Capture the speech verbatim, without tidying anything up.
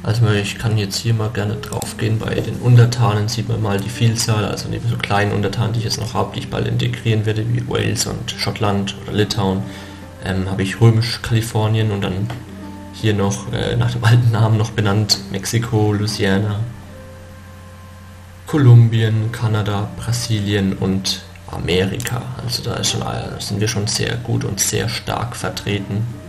Also ich kann jetzt hier mal gerne drauf gehen. Bei den Untertanen sieht man mal die Vielzahl, also neben so kleinen Untertanen, die ich jetzt noch habe, die ich bald integrieren werde, wie Wales und Schottland oder Litauen, ähm, habe ich Römisch-Kalifornien und dann hier noch äh, nach dem alten Namen noch benannt Mexiko, Louisiana, Kolumbien, Kanada, Brasilien und Amerika. Also da ist schon, äh, sind wir schon sehr gut und sehr stark vertreten.